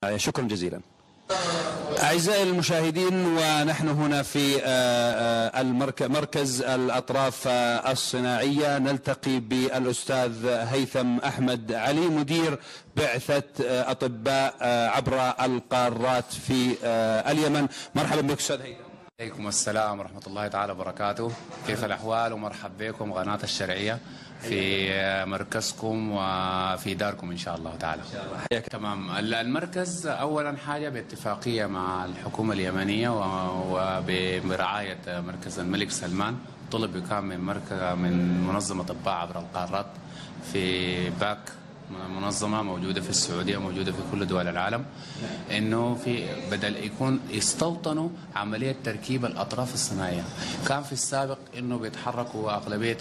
شكرا جزيلا. أعزائي المشاهدين، ونحن هنا في مركز الأطراف الصناعية نلتقي بالأستاذ هيثم أحمد علي، مدير بعثة أطباء عبر القارات في اليمن. مرحبا بك أستاذ هيثم. عليكم السلام ورحمة الله تعالى وبركاته. كيف الأحوال؟ ومرحبا بكم قناة الشرعية في مركزكم وفي داركم إن شاء الله تعالى. تمام. المركز أولا حاجة باتفاقية مع الحكومة اليمنية وبرعاية مركز الملك سلمان، طلب كان من منظمة أطباء عبر القارات في باك، منظمة موجودة في السعودية، موجودة في كل دول العالم، انه في بدل يكون يستوطنوا عملية تركيب الأطراف الصناعية. كان في السابق انه بيتحركوا أغلبية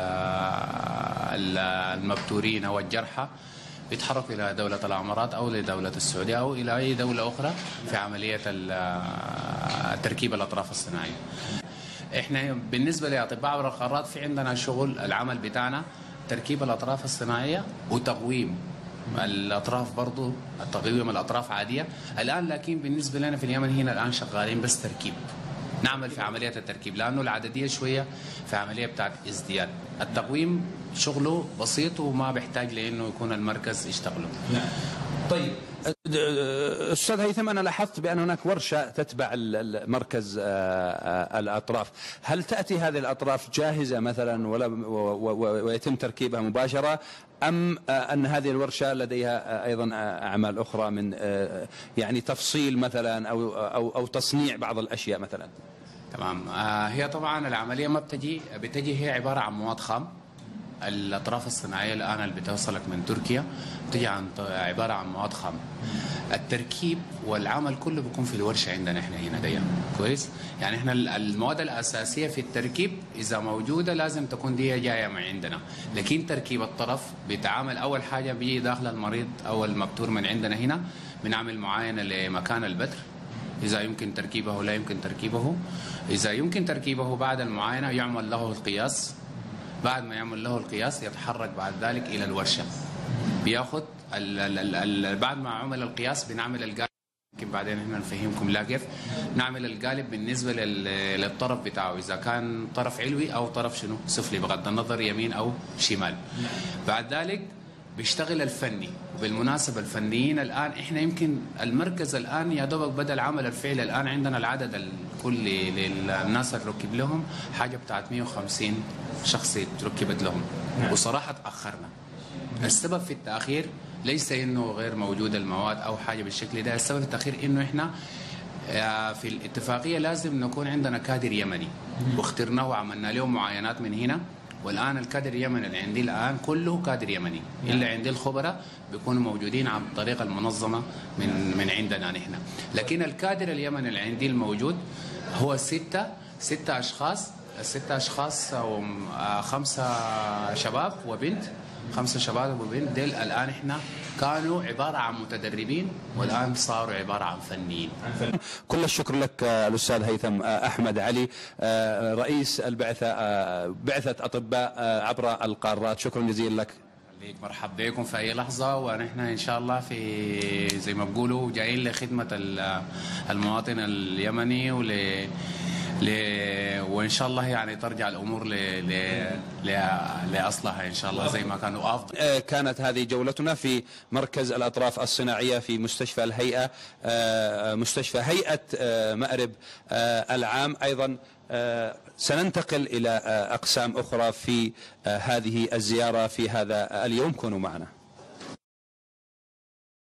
المبتورين او الجرحى بيتحركوا الى دولة الامارات او لدولة السعودية او الى اي دولة اخرى في عملية تركيب الأطراف الصناعية. احنا بالنسبة لأطباء عبر القارات في عندنا شغل، العمل بتاعنا تركيب الأطراف الصناعية وتقويم الأطراف، برضو تقويم الأطراف عادية الآن، لكن بالنسبة لنا في اليمن هنا الآن شغالين بس تركيب، نعمل في عملية التركيب لأنه العددية شوية في عملية بتاعت ازدياد. التقويم شغله بسيط وما بيحتاج لأنه يكون المركز يشتغله. طيب أستاذ هيثم، أنا لاحظت بأن هناك ورشة تتبع مركز الأطراف، هل تأتي هذه الأطراف جاهزة مثلا ويتم تركيبها مباشرة، أم أن هذه الورشة لديها أيضا أعمال أخرى من يعني تفصيل مثلا أو تصنيع بعض الأشياء مثلا؟ تمام. هي طبعا العملية ما بتجي هي عبارة عن مواد خام. الأطراف الصناعية الآن اللي بتوصلك من تركيا بتجي عبارة عن مواد خام. التركيب والعمل كله بيكون في الورشة عندنا احنا هنا دايما، كويس؟ يعني احنا المواد الأساسية في التركيب إذا موجودة لازم تكون دي جاية من عندنا، لكن تركيب الطرف بيتعامل أول حاجة بيجي داخل المريض أو المبتور من عندنا هنا، بنعمل معاينة لمكان البتر إذا يمكن تركيبه ولا يمكن تركيبه. إذا يمكن تركيبه بعد المعاينة يعمل له القياس، بعد ما يعمل له القياس يتحرك بعد ذلك إلى الورشة، بياخذ بعد ما عمل القياس بنعمل القالب. يمكن بعدين احنا نفهمكم لا كيف نعمل القالب بالنسبة للطرف بتاعه، إذا كان طرف علوي أو طرف شنو سفلي بغض النظر يمين أو شمال. بعد ذلك بيشتغل الفني. وبالمناسبة الفنيين الآن احنا يمكن المركز الآن يا دوبك بدأ العمل الفعلي، الآن عندنا العدد الكلي للناس اللي ركب لهم حاجة بتاعت 150 شخص ركبت لهم، وصراحة تأخرنا. السبب في التأخير ليس إنه غير موجود المواد أو حاجة بالشكل ده، السبب في التأخير إنه إحنا في الاتفاقية لازم نكون عندنا كادر يمني، واخترناه وعملنا له معاينات من هنا، والآن الكادر اليمني اللي عندي الآن كله كادر يمني، إلا عندي الخبراء بيكونوا موجودين عن طريق المنظمة من عندنا نحن. لكن الكادر اليمني اللي عندي الموجود هو ستة أشخاص، الستة أشخاص أو 5 شباب وبنت، 5 شباب وبنت. ديل الآن إحنا كانوا عبارة عن متدربين والآن صاروا عبارة عن فنيين. كل الشكر لك الأستاذ هيثم أحمد علي، رئيس بعثة أطباء عبر القارات. شكرا جزيلا لك. مرحبا بكم في أي لحظة، ونحن إن شاء الله في زي ما بقولوا جايين لخدمة المواطن اليمني وإن شاء الله يعني ترجع الأمور لأصلها إن شاء الله زي ما كانوا أفضل. كانت هذه جولتنا في مركز الأطراف الصناعية في مستشفى الهيئة، مستشفى هيئة مأرب العام. أيضا سننتقل إلى أقسام أخرى في هذه الزيارة في هذا اليوم. كونوا معنا.